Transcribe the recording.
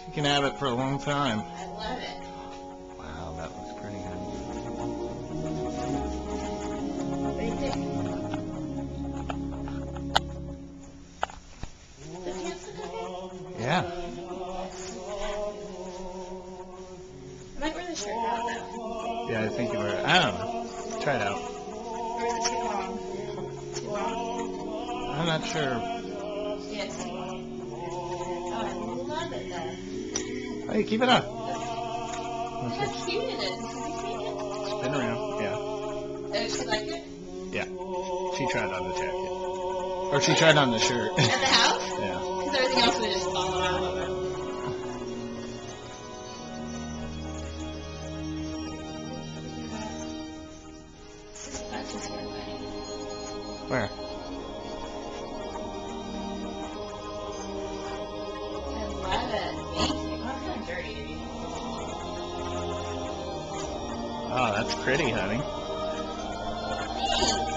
You can have it for a long time. I love it. Wow, that looks pretty, honey. What do you think? The pants look okay? Yeah. I might wear the shirt out though. Yeah, I think you were. I don't know. Try it out. Or is it too long? Too long? I'm not sure. Yeah, it's too long. Oh, I love it though. Hey, keep it on. Look how cute it is. Can you see it? Spin around. Yeah. Oh, she liked it? Yeah. She tried on the jacket. Or she tried on the shirt. At the house? Yeah. Because everything else would just fall out of it. This bunch is here, buddy. Where? I love it. Thank you. Oh, it's kind of dirty. Oh, that's pretty, honey. Thanks.